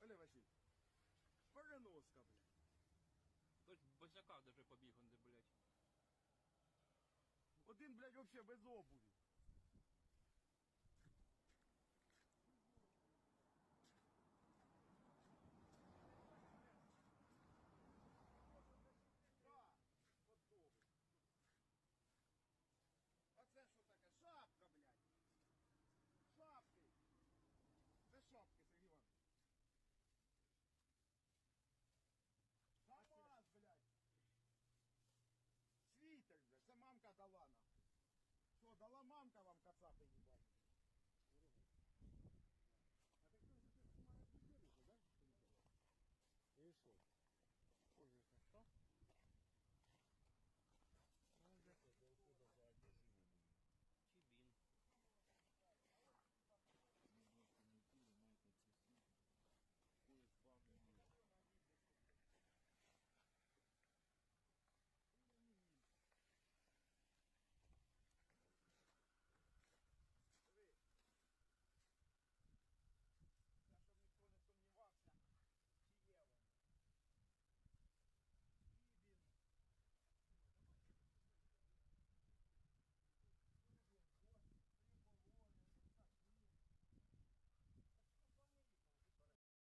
Олег Васильович, переноска, блядь. Хтось босяка даже побіг, он де, блядь. Один, блядь, вообще без обуви. Оце що таке? Шапка, блядь. Шапки. Це шапки, Сергій Іванович. КамАЗ, блядь. Світер, блядь. Це мамка дала нам. Що, дала мамка вам кацапи, їбать?